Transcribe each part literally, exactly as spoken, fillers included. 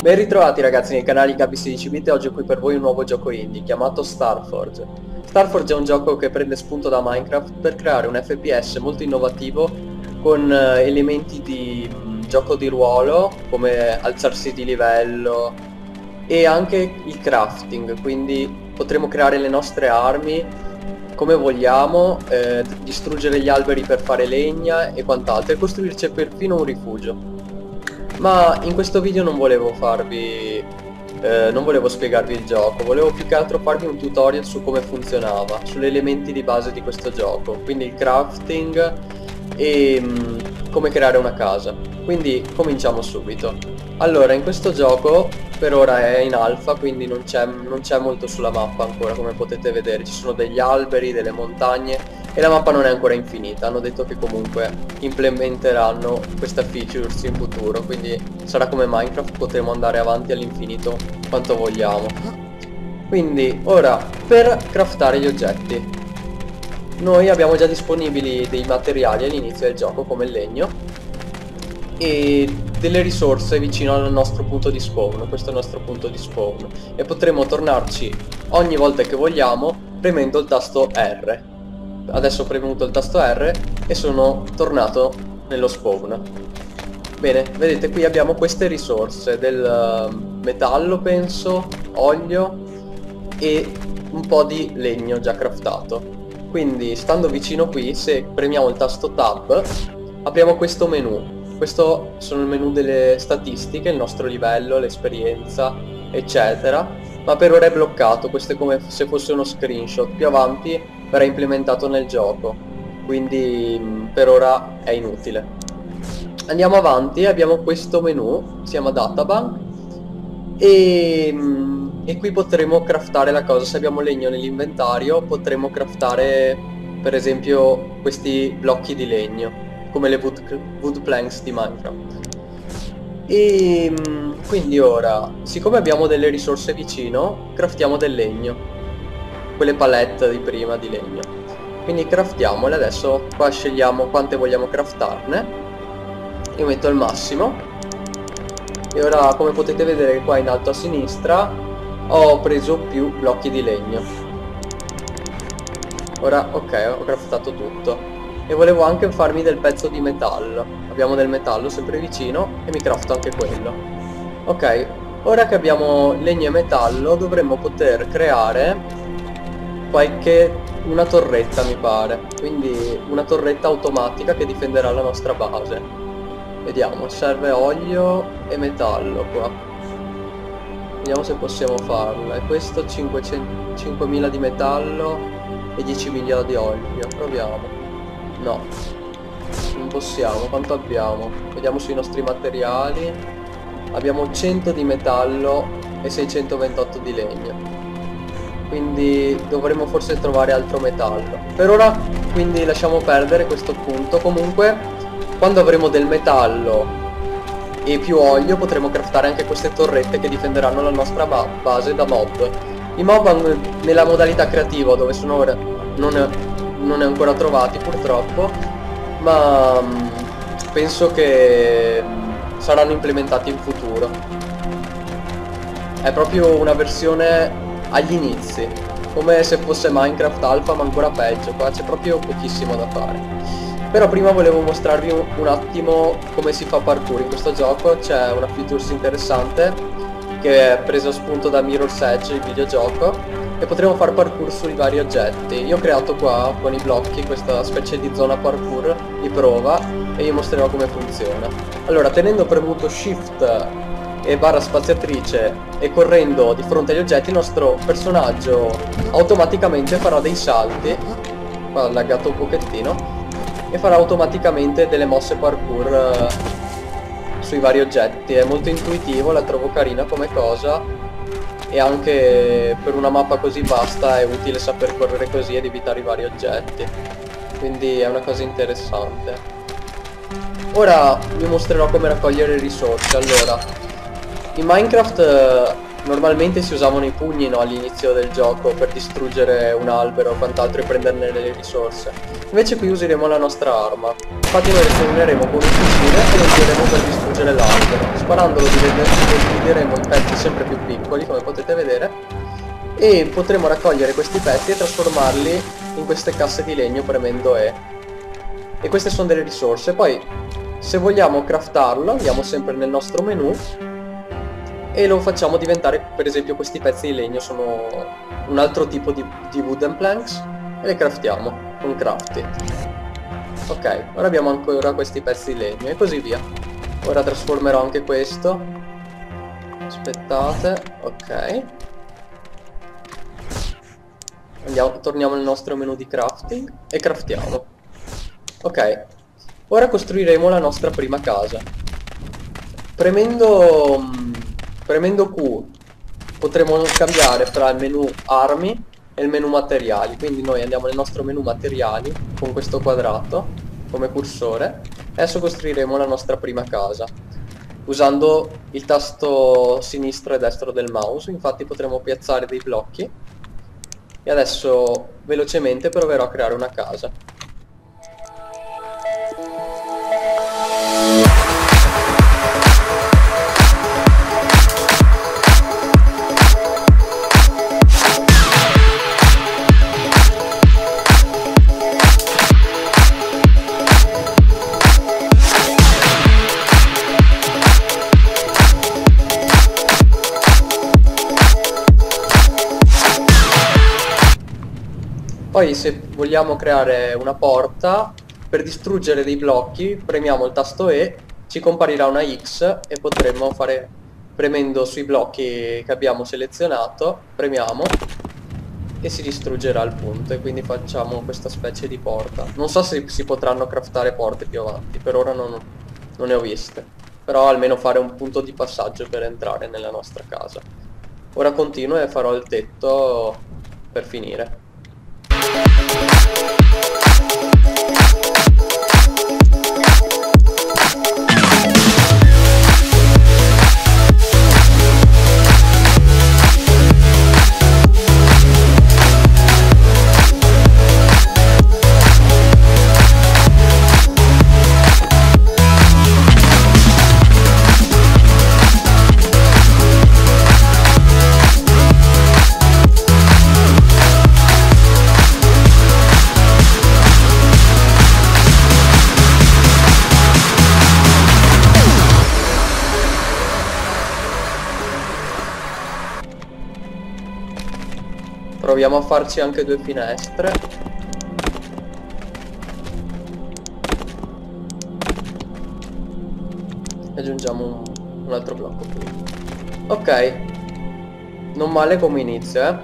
Ben ritrovati ragazzi nei canali Gabi sedici bit e oggi ho qui per voi un nuovo gioco indie chiamato Starforge. Starforge è un gioco che prende spunto da Minecraft per creare un F P S molto innovativo con eh, elementi di mh, gioco di ruolo come alzarsi di livello e anche il crafting, quindi potremo creare le nostre armi come vogliamo, eh, distruggere gli alberi per fare legna e quant'altro e costruirci perfino un rifugio. Ma in questo video non volevo farvi, eh, non volevo spiegarvi il gioco, volevo più che altro farvi un tutorial su come funzionava, sugli elementi di base di questo gioco, quindi il crafting e mh, come creare una casa. Quindi cominciamo subito. Allora, in questo gioco per ora è in alfa, quindi non c'è non c'è molto sulla mappa ancora, come potete vedere, ci sono degli alberi, delle montagne e la mappa non è ancora infinita. Hanno detto che comunque implementeranno questa features in futuro, quindi sarà come Minecraft, potremo andare avanti all'infinito quanto vogliamo. Quindi ora, per craftare gli oggetti, noi abbiamo già disponibili dei materiali all'inizio del gioco come il legno e delle risorse vicino al nostro punto di spawn. Questo è il nostro punto di spawn e potremo tornarci ogni volta che vogliamo premendo il tasto R. Adesso ho premuto il tasto R e sono tornato nello spawn. Bene, vedete qui abbiamo queste risorse del metallo, penso, olio e un po' di legno già craftato. Quindi stando vicino qui, se premiamo il tasto Tab, apriamo questo menu. Questo sono il menu delle statistiche, il nostro livello, l'esperienza, eccetera. Ma per ora è bloccato, questo è come se fosse uno screenshot. Più avanti verrà implementato nel gioco, quindi mh, per ora è inutile. Andiamo avanti, abbiamo questo menu, si chiama Databank, e, mh, e qui potremo craftare la cosa. Se abbiamo legno nell'inventario potremo craftare per esempio questi blocchi di legno, come le wood, wood planks di Minecraft. E mh, quindi ora, siccome abbiamo delle risorse vicino, craftiamo del legno, quelle palette di prima di legno, quindi craftiamole. Adesso qua scegliamo quante vogliamo craftarne, io metto il massimo e ora, come potete vedere qua in alto a sinistra, ho preso più blocchi di legno. Ora ok, ho craftato tutto e volevo anche farmi del pezzo di metallo. Abbiamo del metallo sempre vicino e mi crafto anche quello. Ok, ora che abbiamo legno e metallo dovremmo poter creare qualche una torretta, mi pare, quindi una torretta automatica che difenderà la nostra base. Vediamo, serve olio e metallo qua, vediamo se possiamo farlo. E questo cinquemila di metallo e diecimila di olio, proviamo. No, non possiamo. Quanto abbiamo? Vediamo sui nostri materiali. Abbiamo cento di metallo e seicentoventotto di legno, quindi dovremmo forse trovare altro metallo. Per ora quindi lasciamo perdere questo punto. Comunque quando avremo del metallo e più olio potremo craftare anche queste torrette che difenderanno la nostra ba base da mob. I mob nella modalità creativa, dove sono ora, non è, non è ancora trovati purtroppo, ma mh, penso che mh, saranno implementati in futuro. È proprio una versione agli inizi, come se fosse Minecraft Alpha, ma ancora peggio. Qua c'è proprio pochissimo da fare. Però prima volevo mostrarvi un, un attimo come si fa parkour. In questo gioco c'è una features interessante che è presa spunto da Mirror's Edge, il videogioco, e potremo fare parkour sui vari oggetti. Io ho creato qua con i blocchi questa specie di zona parkour di prova e vi mostrerò come funziona. Allora, tenendo premuto shift e barra spaziatrice e correndo di fronte agli oggetti, il nostro personaggio automaticamente farà dei salti. Qua ho laggato un pochettino, e farà automaticamente delle mosse parkour eh, sui vari oggetti. È molto intuitivo, la trovo carina come cosa, e anche per una mappa così vasta è utile saper correre così ed evitare i vari oggetti, quindi è una cosa interessante. Ora vi mostrerò come raccogliere risorse. Allora, in Minecraft eh, normalmente si usavano i pugni, no, all'inizio del gioco per distruggere un albero o quant'altro e prenderne le risorse. Invece qui useremo la nostra arma. Infatti noi ritorneremo con un fucile e lo useremo per distruggere l'albero. Sparandolo divideremo i pezzi sempre più piccoli, come potete vedere, e potremo raccogliere questi pezzi e trasformarli in queste casse di legno premendo E. E queste sono delle risorse. Poi, se vogliamo craftarlo, andiamo sempre nel nostro menu e lo facciamo diventare, per esempio questi pezzi di legno sono un altro tipo di, di wooden planks e le craftiamo con crafting. Ok, ora abbiamo ancora questi pezzi di legno e così via. Ora trasformerò anche questo. Aspettate, ok. Andiamo, torniamo nel nostro menu di crafting e craftiamo. Ok, ora costruiremo la nostra prima casa. Premendo... Premendo Q potremo cambiare fra il menu armi e il menu materiali, quindi noi andiamo nel nostro menu materiali con questo quadrato come cursore. Adesso costruiremo la nostra prima casa usando il tasto sinistro e destro del mouse, infatti potremo piazzare dei blocchi e adesso velocemente proverò a creare una casa. Poi se vogliamo creare una porta, per distruggere dei blocchi premiamo il tasto E, ci comparirà una X e potremo fare, premendo sui blocchi che abbiamo selezionato, premiamo e si distruggerà il punto e quindi facciamo questa specie di porta. Non so se si potranno craftare porte più avanti, per ora non, non ne ho viste, però almeno fare un punto di passaggio per entrare nella nostra casa. Ora continuo e farò il tetto per finire. Proviamo a farci anche due finestre. Aggiungiamo un, un altro blocco qui. Ok, non male come inizio, eh.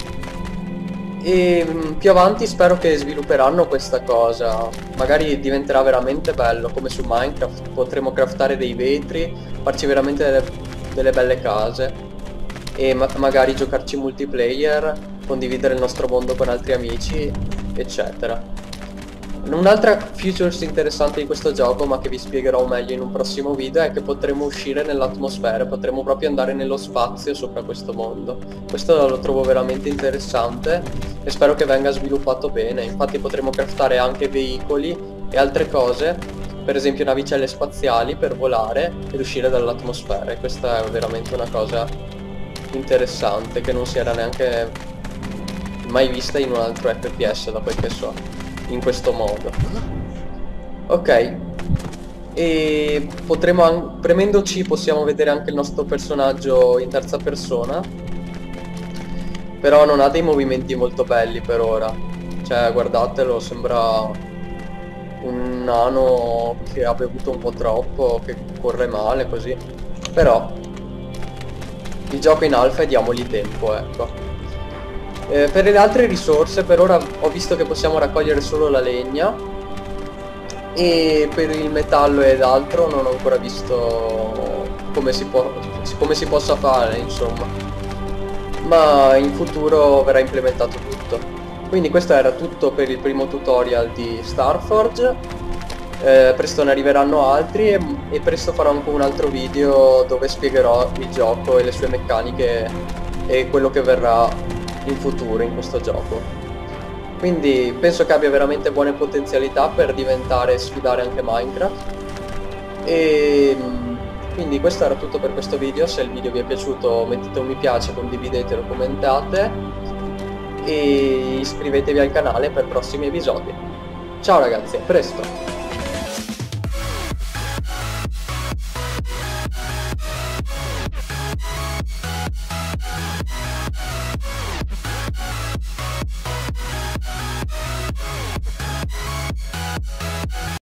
E mh, più avanti spero che svilupperanno questa cosa. Magari diventerà veramente bello, come su Minecraft. Potremo craftare dei vetri, farci veramente delle, delle belle case. E ma magari giocarci multiplayer, condividere il nostro mondo con altri amici, eccetera. Un'altra features interessante di questo gioco, ma che vi spiegherò meglio in un prossimo video, è che potremo uscire nell'atmosfera, potremo proprio andare nello spazio sopra questo mondo. Questo lo trovo veramente interessante e spero che venga sviluppato bene. Infatti potremo craftare anche veicoli e altre cose, per esempio navicelle spaziali per volare ed uscire dall'atmosfera, e questa è veramente una cosa interessante che non si era neanche mai vista in un altro F P S, da quel che so, in questo modo. Ok, e potremo, premendo C possiamo vedere anche il nostro personaggio in terza persona, però non ha dei movimenti molto belli per ora. Cioè, guardatelo, sembra un nano che ha bevuto un po' troppo, che corre male così. Però il gioco in alfa e diamogli tempo, ecco. Eh, per le altre risorse per ora ho visto che possiamo raccogliere solo la legna, e per il metallo ed altro non ho ancora visto come si, può, come si possa fare, insomma. Ma in futuro verrà implementato tutto. Quindi questo era tutto per il primo tutorial di Starforge. Eh, presto ne arriveranno altri e, e presto farò anche un altro video dove spiegherò il gioco e le sue meccaniche e quello che verrà in futuro in questo gioco. Quindi penso che abbia veramente buone potenzialità per diventare e sfidare anche Minecraft. E quindi questo era tutto per questo video. Se il video vi è piaciuto mettete un mi piace, condividetelo, commentate e iscrivetevi al canale per prossimi episodi. Ciao ragazzi, a presto!